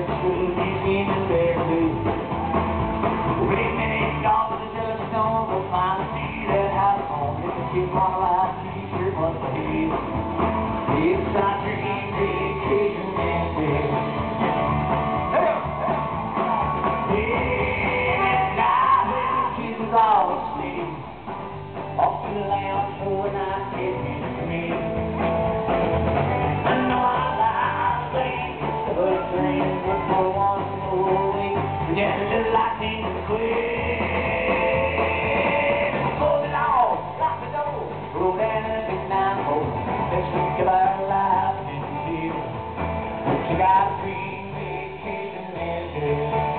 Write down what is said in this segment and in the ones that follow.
that school, he's in there too. Wait a minute, y'all, but the Zellar stone will finally see that house home. If the kids want to lie, you sure must believe. It's our dream vacation and day. Yeah, now when the kids is all asleep, off to the lounge for a night getting free. I know I lie, playing but playing for one more week. Yeah, just like me to quit. Close it off, lock the door, roll down a big 9-4. Let's think about our life and feel what you got a free vacation and do.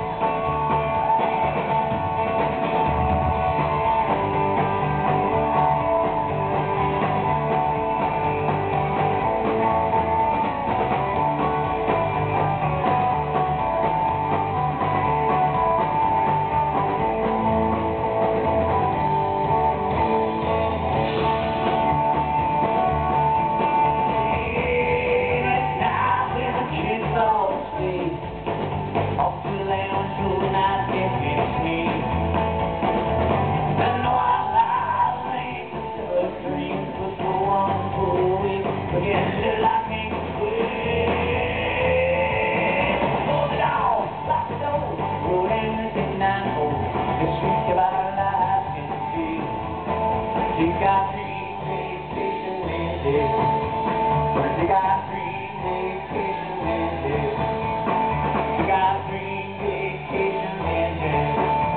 You got free vacation and day. You got free vacation and day. You got free vacation and day.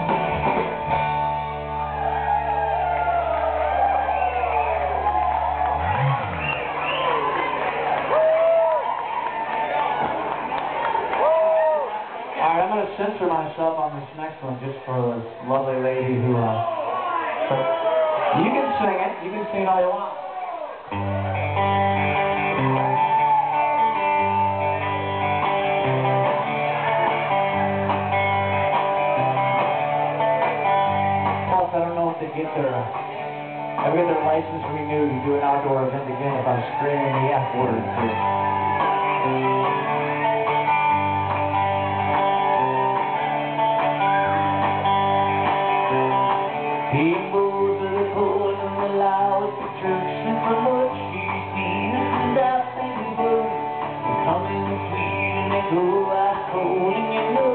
Alright, I'm going to censor myself on this next one just for this lovely lady who you can sing it. You can sing it all you want. Plus, I don't know if they get their license renewed to do an outdoor event again if I'm screaming the F word too. People to the cold and the loud at the church, and for much she's seen and out and good. They come in the sweet and they go out cold, and you know